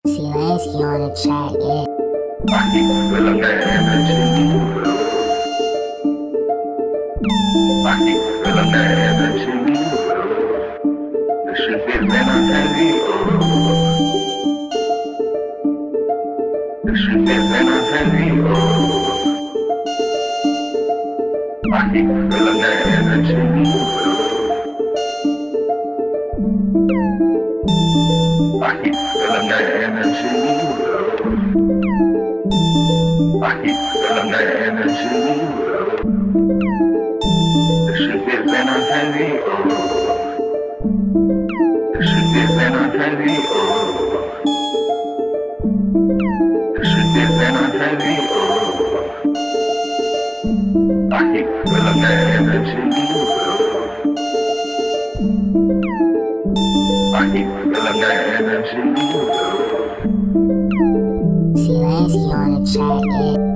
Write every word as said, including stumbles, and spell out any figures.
Zelensky on the track, yeah. I keep feeling that energy. I keep feeling that energy. This shit feeling heavy. This shit feeling heavy. I keep feeling that energy. I keep feeling that energy. I keep feeling that energy. This shit feeling heavy. This shit feeling heavy. This shit feeling heavy. I keep feeling that energy. I keep feeling that energy. Zelensky on the track, yeah.